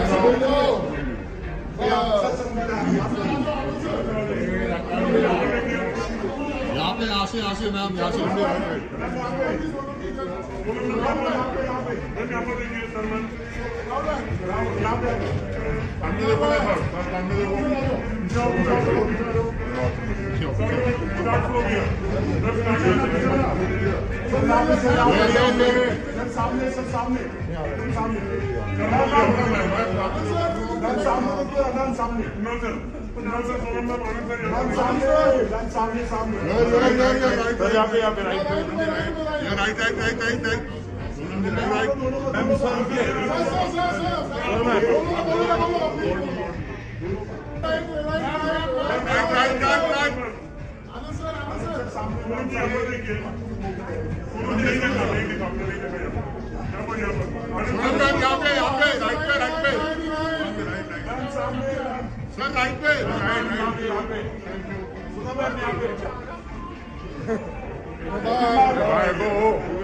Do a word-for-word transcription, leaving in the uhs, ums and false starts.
यहाँ पे यहाँ से यहाँ से मैम यहाँ से सामने सब सामने सामने सामने सामने सामने यहाँ पे यहाँ पे right right right right right right यहाँ पे यहाँ पे राइट पे राइट पे सर राइट पे यहाँ पे